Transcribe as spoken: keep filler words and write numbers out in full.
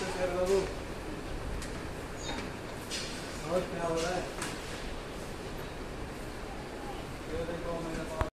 बाबू और क्या हो रहा है? ये देखो मेरे पास